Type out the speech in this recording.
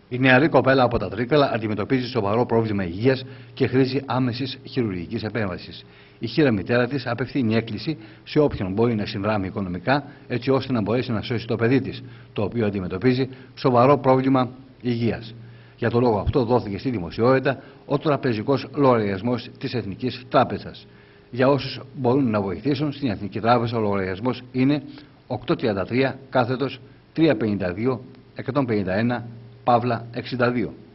Η νεαρή κοπέλα από τα Τρίκαλα αντιμετωπίζει σοβαρό πρόβλημα υγείας και χρήζει άμεσης χειρουργικής επέμβασης. Η χήρα μητέρα της απευθύνει έκκληση σε όποιον μπορεί να συνδράμει οικονομικά, έτσι ώστε να μπορέσει να σώσει το παιδί της, το οποίο αντιμετωπίζει σοβαρό πρόβλημα υγείας. Για τον λόγο αυτό δόθηκε στη δημοσιότητα ο τραπεζικός λογαριασμός της Εθνικής Τράπεζας. Για όσους μπορούν να βοηθήσουν στην Εθνική Τράπεζα, ο λογαριασμός είναι 833 κάθετος 352 151 Παύλα 62.